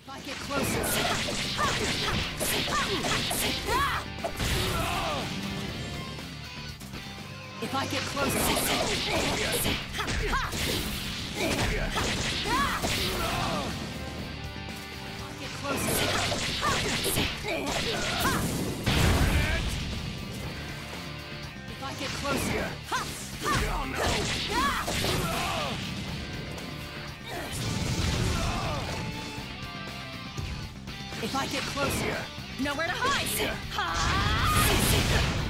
If I get closer. If I get closer. Get closer. If I get closer. Oh no! If I get closer. Nowhere to hide!